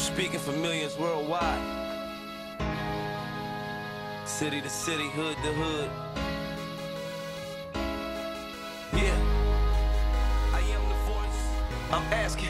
Speaking for millions worldwide, city to city, hood to hood. Yeah, I am the voice. I'm asking.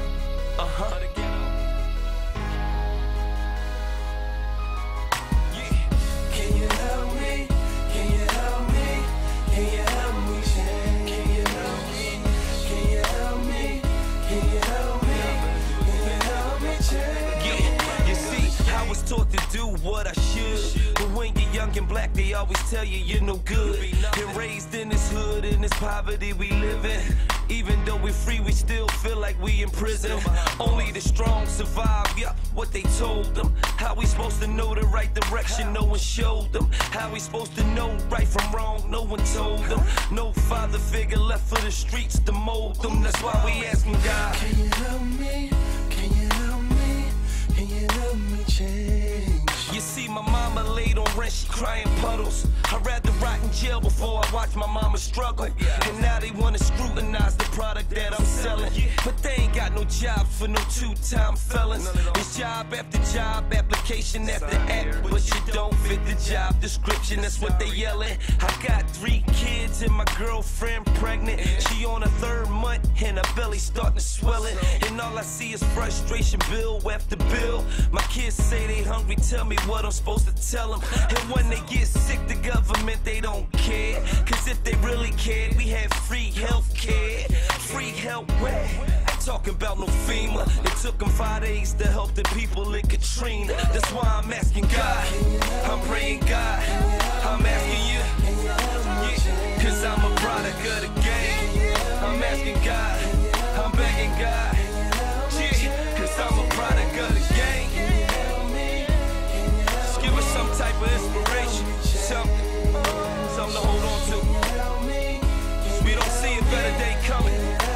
Yeah. Can you help me? Can you help me? Can you help me change? Can you help me? Can you help me? Can you help me? Can you help me change? Yeah, you see, I was taught to do what I should, but when you're young and black, they always tell you you're no good. Been raised in this hood, in this poverty we live in. Even though we're free, we still feel like we in prison. Only the strong survive, yeah, what they told them. How we supposed to know the right direction? No one showed them. How we supposed to know right from wrong? No one told them. No father figure left for the streets to mold them. That's why we asking God, can you help me? Can you help me? Can you help me change? You see, my mama laid on rent, she crying puddles. I'd rather rot in jail before I watch my mama struggle. And now they wanna scrutinize the product that I'm selling, but they ain't got no jobs for no two-time felons. It's job after job, application after app, but you don't fit the job description, that's what they yelling. I got 3 kids and my girlfriend pregnant. She on her 3rd month and her belly starting to swell it. And all I see is frustration, bill after bill. My kids say they hungry, tell me what I'm supposed to tell them. And when they get sick, the government, they don't care. Cause if they really cared, we had free health care. Free help where? Talking about no FEMA. It took them 5 days to help the people in Katrina. That's why I'm asking God, I'm praying God, I'm asking you, yeah, cause I'm a product of the game. I'm asking God, I'm begging God, yeah, cause I'm a product of the game. Just give us some type of inspiration, something to hold on to. Cause we don't see a better day coming.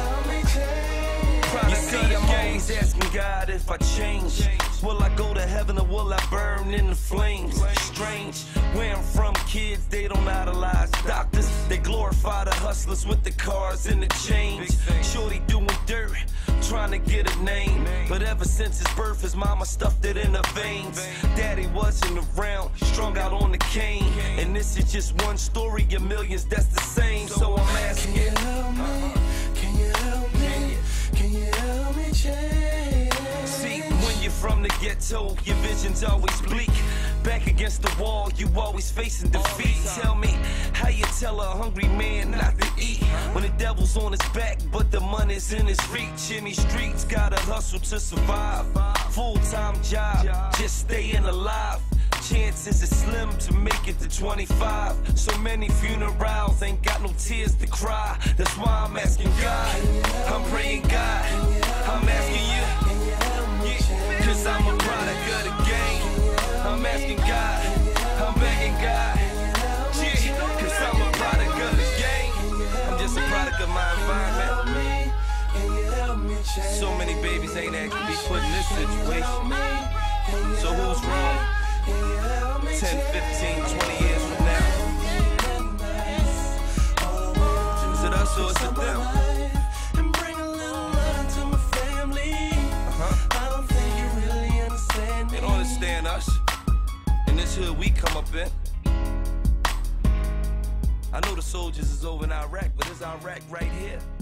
You see, I'm always asking God if I change. Will I go to heaven or will I burn in the flames? Strange, where I'm from, kids, they don't idolize doctors. They glorify the hustlers with the cars and the chains. Shorty doing dirt, trying to get a name. But ever since his birth, his mama stuffed it in her veins. Daddy wasn't around, strung out on the cane. And this is just one story of millions that's the same. So I'm asking, can you help me? Can you help me? Can you help me change? See, when you're from the ghetto, your vision's always bleak. Back against the wall, you always facing defeat. Tell me, how you tell a hungry man not to eat when the devil's on his back, but the money's in his reach? In these streets, gotta hustle to survive. Full-time job, just staying alive. Chances are slim to make it to 25. So many funerals, ain't got no tears to cry. That's why I'm asking God, I'm praying God, I'm asking you, yeah, cause I'm a product of the game. I'm asking God, I'm begging God, yeah, cause I'm a product of the game. I'm just a product of my environment. So many babies ain't actually be put in this situation. So who's wrong? 10, 15, 20 years from now, is it us or is it them? And bring a little money to my family. I don't think you really understand me. They don't understand us. In this hood we come up in. I know the soldiers is over in Iraq, but it's Iraq right here.